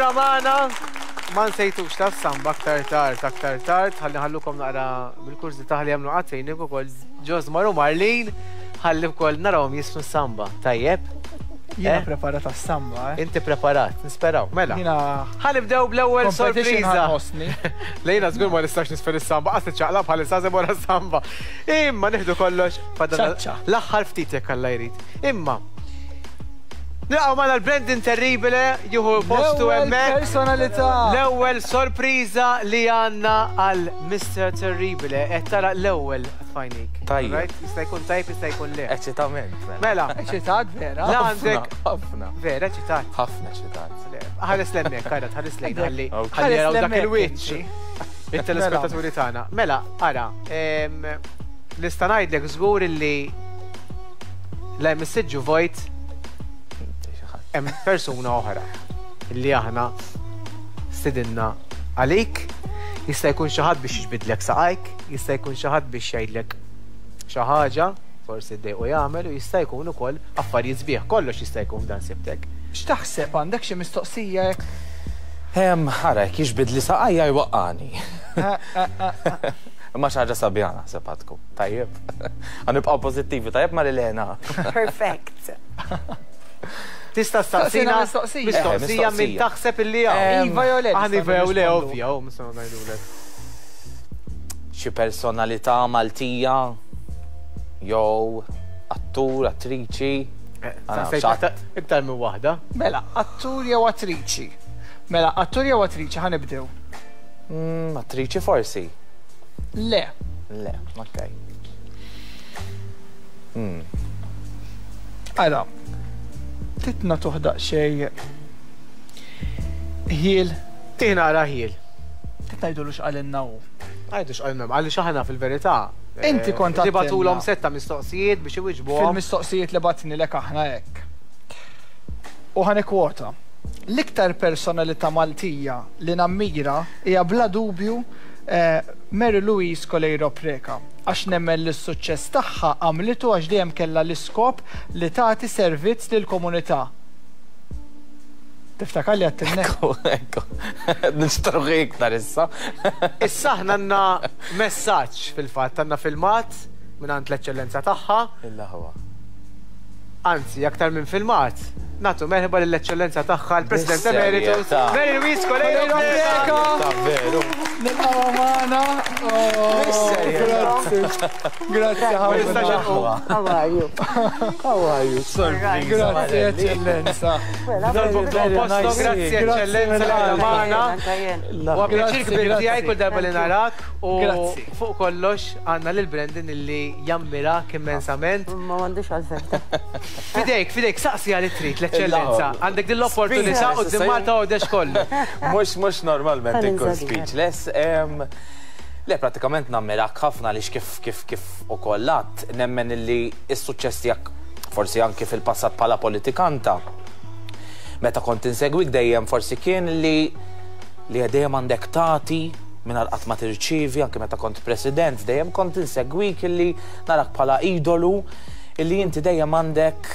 Mela maħna, ma nsejtux ta' samba aktar tard, ħalli ħallukom naqra bil-kursi taħli għamlu għatfejn kol Ġozmar u Marlin, ħalli kol narawhom jisnu samba. Tajjeb? Jiena preparat għas-samba, Inti preparat, nisperaw. Mela. Ħanibdew bl-ewwel sorpriża. Lejna żgur ma nistax nisfer is-samba, qas niċċaqla bħalissa se wara s-samba. Imma nieħdu kollox l-aħħar ftit jekk Alla jrid. Imma nilqgħu magħna l-Brendan Terribile jieħu postu hemmhekk. Personalità. L-ewwel sorpriża li għandna għal Mr. Terribile qed tara l-ewwel fajnik. Tajjeb. Jista' jkun tajb, jista' jkun le. Eċitament. Mela. Eċitat vera. La għandek. Ħafna. Vera eċitat. Ħafna eċitat. Ħares l-emmek, ħares ħares lejn ħalli jaraw dak il-wiċċ. Il-telespettaturi tagħna. Mela, ara, nista' ngħidlek żgur illi l-messaġġu vojt hemm persuna oħra illi aħna stidinna għalik, jista' jkun xi ħadd biex jiġbidlek saqajk, jista' jkun xi ħadd biex jgħidlek xi ħaġa, forsi ddejqu jagħmel u jista' jkun ukoll affarijiet sbieħ, kollox jista' jkun f'dan sibtek. X'taħseb għandek xi mistoqsija hekk? Ħara, jekk jiġbidli saqajja jwaqqani. Imma xi ħaġa sabiħa naħseb għadkom. Tajjeb. Ħanibqgħu pożittivi, tajjeb Marilena. Perfect. Tista' staqsina mistoqsija minn taħseb illi Iva jew le. Iva jew le ovvja, u misna ngħidulek. Xi personalità Maltija jew attur, attriċi. Iktar minn waħda. Mela, attur jew attriċi. Mela, attur jew attriċi ħanibdew. Attriċi forsi. Le. Le, okej. Ara, titna toħdaq xej ħiel. Tiħna ara ħiel. Titna jidulu x'qalinna hu. Għajdu x'qalna, għalli xaħna fil-verità. Inti kont tibatulhom setta mistoqsijiet biex iwiġbuhom. Fil-mistoqsijiet li batni lek aħna hekk. U ħanikwota. L-iktar personalità Maltija li nammira hija bla dubju Mary Louise Colero Preca. Għax nemmen l-suċċess tagħha għamlitu għax dejjem kellha l-iskop li tagħti servizz lill-komunità. Tiftakar li għattinnek? Ekku, nixtruħi iktar issa. Issa ħna għandna messaġġ fil-fatt, għandna filmat minn għand l-eċċellenza tagħha. Il-laħwa. Anzi, aktar minn filmat, nagħtu merħba lill-eċċellenza tagħha l-President Emeritus Mary Louise Colero Preca. Veru. Nilqgħu magħna. Grazzi ħafna. How are you? How are you? Grazzi eċċellenza. Grazzi eċċellenza li għandha magħna. U pjaċir kbir tiegħi kull darba li narak u fuq kollox għandna lil Brendan illi jammirak immensament. Ma m'għandux għalfetta. Fidejk, saqsi għal trid l-eċċellenza. Għandek din l-opportunità u d-Malta u dex kollu. Mhux normalment ikun speechless. Le, pratikament nammirak ħafna li kif ukoll għadd nemmen illi s-suċċess tiegħek forsi anke fil-passat bħala politikanta. Meta kont insegwik dejjem forsi kien li dejjem għandek tagħti mingħajr qatt ma tirċievi, anke meta kont president, dejjem kont insegwik illi narak bħala idolu illi inti dejjem għandek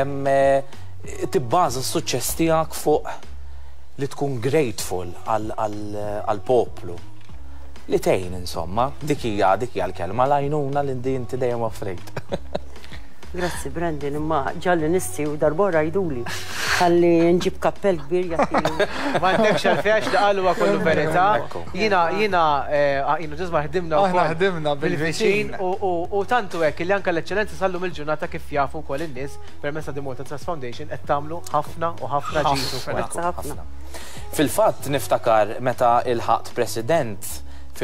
tibbaża s-suċċess tiegħek fuq li tkun grateful għall-poplu. Li tgħin insomma, dik hija l-kelma l-għajnuna li inti dejjem offrejt. Grazzi Brendan, imma ġalli nisti u darbora jiduli. Ħalli nġib kappell kbir jagħtilu. M'għandekx għalfejn li qalu kollu verità. Jiena ġisma ħdimna Aħna ħdimna bil-viċin u tantu hekk li anke l-eċċellenza sallu mill-ġurnata kif jafu wkoll in-nies permezz ta' Demota Trust Foundation qed tagħmlu ħafna u ħafna ġitu. Fil-fatt niftakar meta il-ħaqt president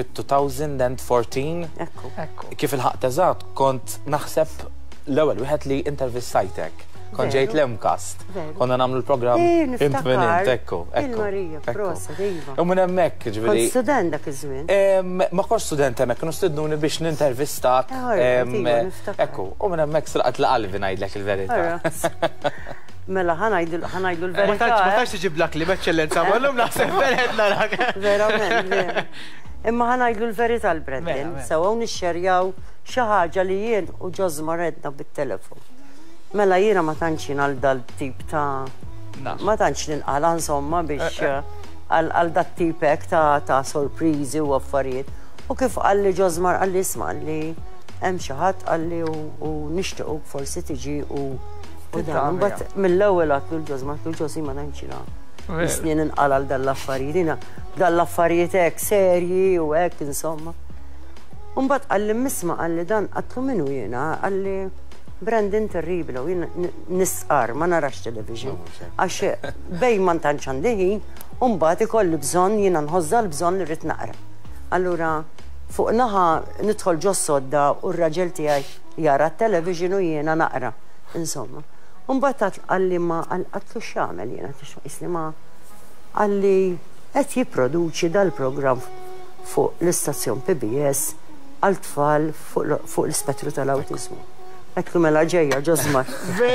fit-2014 kif il-ħaqt eżatt kont naħseb l-ewwel wieħed li intervistajtek. Kont ġejt l-Emcast. Konna nagħmlu l-programm int minn int ekku. Il-Marija, proset, iva. U minn hemmhekk ġifieri. Kont student dak iż-żmien. Ma kontx student hemmhekk, kienu stidnuni biex nintervistak. Ekku, u minn hemmhekk sraqat l-qalbi ngħidlek il-verità. Mela ħanajdu l-verità. Ma tax tiġiblak li b'eċċellenza, ma llum naħseb vered narak. Verament, imma ħanajdu l-verità l-Brendan, sewa nixxerjaw xi ħaġa li jien u Ġozmar redna bit-telefon. Mela jiena ma tantx għal dal-tip ta' ma tantx ninqala insomma biex għal dat tipek ta' sorprizi u affarijiet. U kif għalli ġozmar għalli isma' li hemm xi ħadd għalli u nixtiequ forsi tiġi u dan. Mbagħad mill-ewwel għatlu l-ġozmar għatlu ġosi ma nagħmilx Nisnien inqal għal dan l-affarijiet, dan l-affarijiet hekk serji u hekk insomma. U mbagħad għalli misma' għalli dan għatlu minnu jiena għalli Brandon terribli u jiena nisqar ma narax television. Għax bejn ma ntantx għandi ħin u mbagħad ikolli bżonn jiena nħożza l-bżonn li rrid naqra. Allura fuq naħa nidħol ġo sodda u r-raġel tiegħi jara t-television u jiena naqra. Insomma. Mbagħad għalli ma għatlu x'għamel jiena isli ma għalli qed jipproduċi dal-programm fuq l-istazzjon PBS għal tfal fuq l-ispettru tal-awtiżmu. Għetlu mela ġejja ġozmar.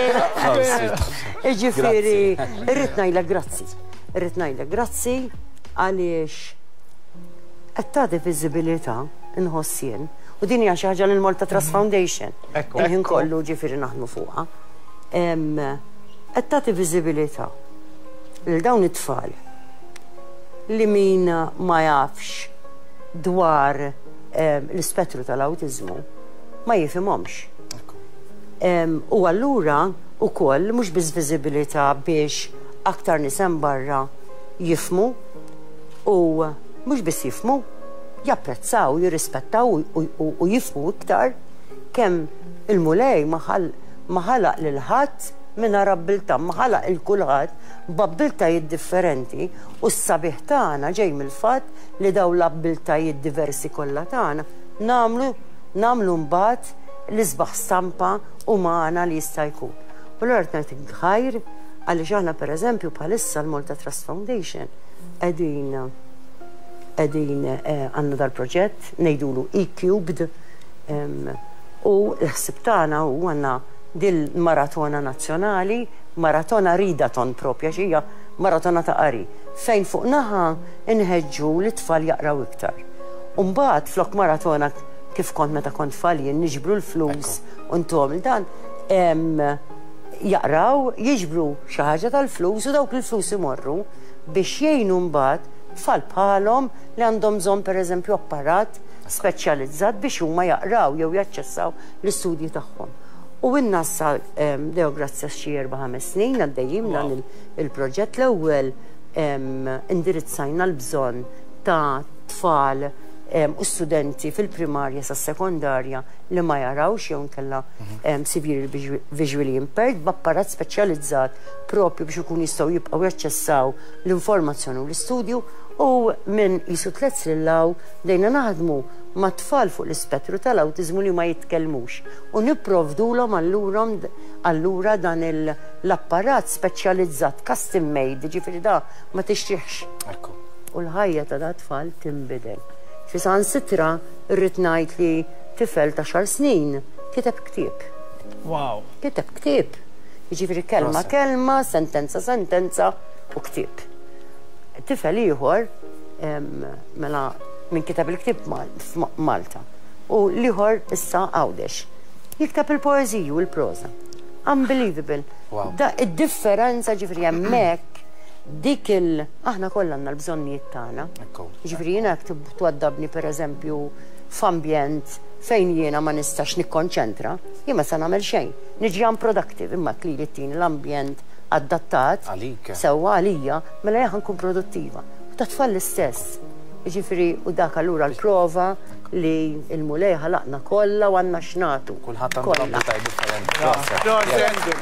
Ġifieri, irrid ngħidlek grazzi. Irrid ngħidlek grazzi għaliex qed tagħti viżibilità inħoss jien. U din hija xi ħaġa lil Malta Trust Foundation. Il-ħin kollu ġifieri naħdmu fuqha. Qed tagħti viżibilità lil dawn it-tfal li min ma jafx dwar l-ispettru tal-awtiżmu ma jifhimhomx. U allura wkoll mhux biss viżibilità biex aktar nies hemm barra jifhmu u mhux biss jifhmu, japprezzaw, jirrispettaw u jifhmu iktar kemm il-mulej ma ħalaq lil ħadd minna rabbilta, ma ħalaq il-kulħadd b'abbiltajiet differenti u s-sabiħ tagħna ġej mill-fatt li daw l-abbiltajiet diversi kollha tagħna nagħmlu mbagħad l-isbaħ stampa umana li jista' jkun. U l-għart ngħidlek ħajr għaliex aħna pereżempju bħalissa l-Malta Trust Foundation qegħdin għandna dal-proġett ngħidulu E-Cubed u l-ħsib tagħna u għandna dil-maratona nazzjonali, maratona ridaton propja xija maratona ta' qari, fejn fuq naħa inħeġġu li tfal jaqraw iktar. Umbagħad flok maratona kif kont meta kont tfal niġbru l-flus u ntom dan jaqraw, jiġbru xi ħaġa tal-flus u dawk il-flus imorru biex jgħinu mbagħad tfal bħalhom li għandhom bżonn pereżempju apparat speċjalizzat biex huma jaqraw jew jaċċessaw l-istudji tagħhom. U innassa dew grazzi xi 4-5 snin għaddejjim dan il-proġett l-ewwel indirizzajna l-bżonn ta' tfal u studenti fil-primarja sa' sekondarja li ma jarawx jew nkella severely visually impaired b'apparat speċjalizzat propju biex ikun jistgħu jibqgħu jaċċessaw l-informazzjoni u l-istudju u minn qisu 3 slillaw dejna naħdmu ma' tfal fuq l-ispettru tal-awtiżmu li ma jitkellmux u nipprovdulhom allura dan l-apparat speċjalizzat custom made, ġifieri da ma tixtieħx. U l-ħajja ta' da tfal tinbidel. Fi sansitra rrid ngħid li tifel ta' 10 snin kiteb ktieb. Wow. Kiteb ktieb. Jiġifieri kelma, sentenza u ktieb. Tifel ieħor mela min kitab il-ktib Malta. U liħor issa għawdex. Jiktab il-poeziju, il-proza. Unbelievable. Da id-differenza ġifri hemmhekk dik aħna kollha għandna l-bżonnijiet tagħna. Ġifri jiena twaddabni pereżempju f'ambjent fejn jiena ma nistax nikkonċentra, jien ma se nagħmel xejn. Niġi unproductive imma li tieni l-ambjent adattat sewwa għalija mela jien nkun produttiva. U ta' tfal l-istess. Ġifiri u dak allura l-prova li il-mulej ħalaqna kollha u għandna xnatu. Kulħadd għandu abilità differenti.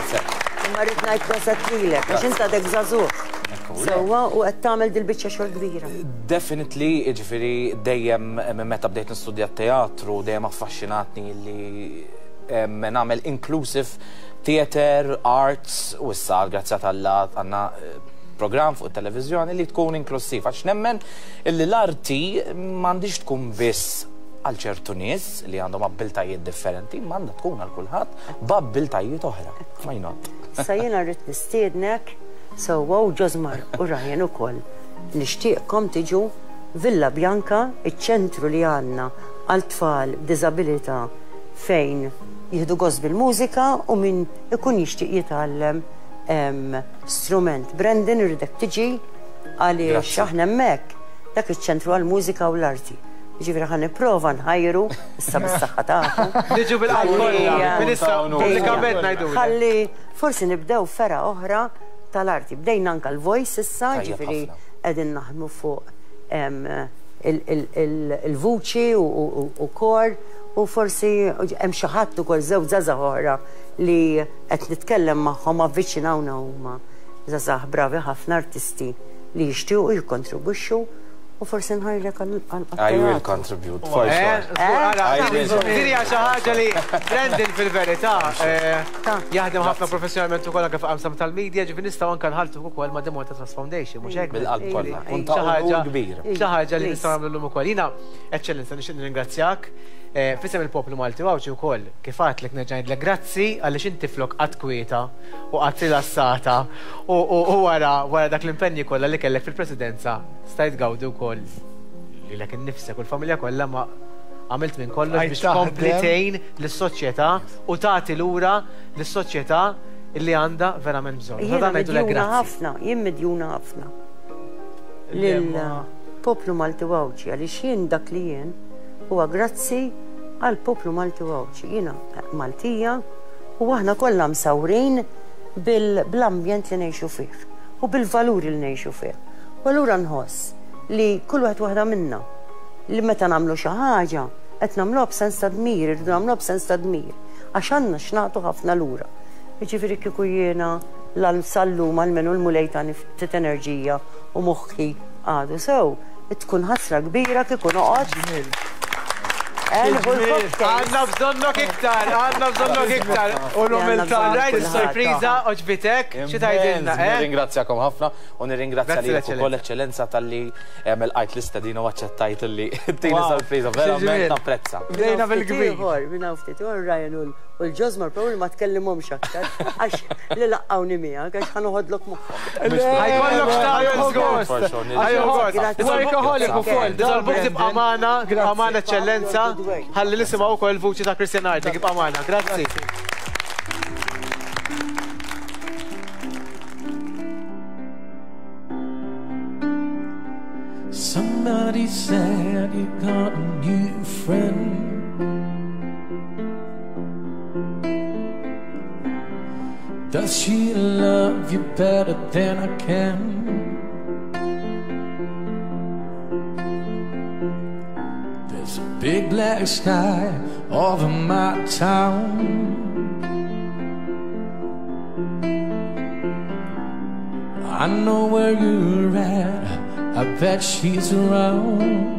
Ma rrid ngħid proset lilek għax inta dek żagħżugħ. Sewwa u qed tagħmel dil-biċċa xogħol kbira. Definitely, ġifieri dejjem minn meta bdejt nistudja teatru dejjem affaxxinatni li nagħmel inclusive theater, arts u issa grazzi Alla għandna program fuq il-televizjoni li tkun inklusiv. Għax nemmen illi l-arti m'għandix tkun biss għal ċertu nies li għandhom abbiltajiet differenti, m'għandha tkun għal kulħadd b'abbiltajiet oħra. Why not? Sa jiena rrid nistiednek sewwa u Ġozmar u Ryan ukoll. Nixtieqkom tiġu Villa Bjanka, iċ-ċentru li għandna għal tfal b'diżabilità fejn jieħdu gost bil-mużika u min ikun jixtieq jitgħallem strument. Brandon irridek tiġi Għaliex aħna hemmhekk dak iċ-ċentru għall-mużika u l-arti. Ġifieri ħan nipprova nħajru issa bis-saħħa tagħkom. Niġu bil-qalb kollha, minn issa pubblikament ngħidu. Ħalli forsi nibdew fera oħra tal-arti. Bdejna anke l-voice issa, ġifieri qegħdin naħdmu fuq il-vuċi u kor u forsi hemm xi ħadd ukoll żewġ żgħażagħ oħra li qed nitkellem magħhom avviċinawna huma żgħażagħ bravi ħafna artisti li jixtiequ jikkontribwixxu u forsi nħajrek għal-qatt. I will contribute, for sure. Dirja xi ħaġa li Brandon fil-verità jaħdem ħafna professjonalment ukoll anke f'qamsam tal-medja, ġifieri nistgħu anke nħaltu ukoll ma' Demota Trust Foundation, mhux hekk? Bil-qalb kollha. Kunta kbir. Xi ħaġa li nistgħu nagħmlu llum ukoll. Jiena eċċellenza nixtieq nirringrazzjak. Fisem il-poplu Malti Wawċi wkoll kif għadlek nerġa' ngħidlek grazzi għaliex inti flok qatt kwieta u qatt rilassata u wara dak l-impenni kollha li kellek fil-Presidenza stajt gawdi wkoll lilek innifsek u l-familja kollha ma għamilt minn kollox biex tkompli tgħin lis-soċjetà u tagħti lura lis-soċjetà illi għandha verament bżonn. Jien medjuna ħafna lill-poplu Malti Wawċi għaliex jien dak li jien huwa grazzi għal poplu Malti Wawċi. Jiena Maltija u aħna kollha msawrin bl-ambjent li ngħixu fih u bil-valuri li ngħixu fih. U allura nħoss li kull wieħed waħda minna li meta nagħmlu xi ħaġa qed nagħmluha b'sens ta' dmir, irridu nagħmluha b'sens ta' dmir għax għandna x'nagħtu ħafna lura. Jiġifieri kieku jiena l-sallum għal-menu l-mulejtani ftit enerġija u moħħi għadu sew tkun ħasra kbira kieku noqgħod. Għanna bżonnok iktar, U l-umilta, rajt il-sorpriza, oġbitek, xi tgħidilna, Nirringrazzjakom ħafna u nirringrazzja li ukoll eċċellenza tal-li għajt l-istedina u aċċettajt li tina sorpriza, verament napprezza. Bdejna bil-kbir. Minna ftit Ryan u l-ġozmar probabli ma tkellimhomx aktar għax li laqqawni miegħek għax ħanoħodlok moħħok. Ħajkollok Dizolbuk tibqa' magħna eċċellenza, ħalli nisimgħu wkoll il-vuċi ta' Christian Arti, tibqa' magħna. Grazzi. Somebody said you got a new friend. Does she love you better than I can? There's a big black sky over my town. I know where you're at, I bet she's around.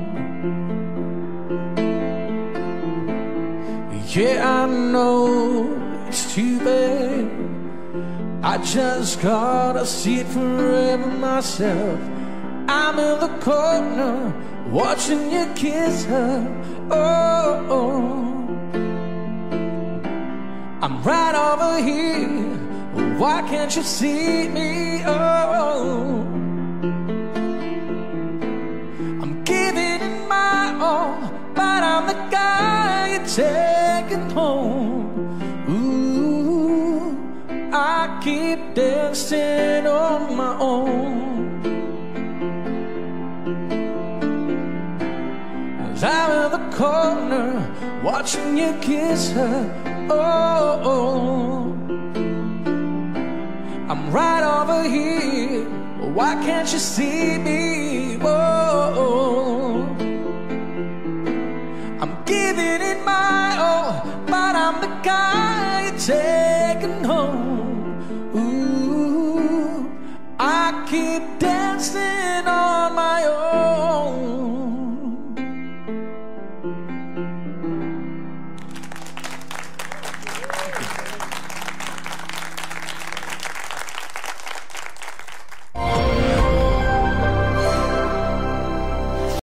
Yeah, I know it's too bad, I just gotta see it forever myself. I'm in the corner watching you kiss her. Oh, I'm right over here, why can't you see me? Oh, I'm giving it my all, but I'm the guy you're taking home. I keep dancing on my own. As I'm in the corner watching you kiss her. Oh, I'm right over here, why can't you see me? Oh, I'm giving it my all, but I'm the guy you're taking home. I keep dancing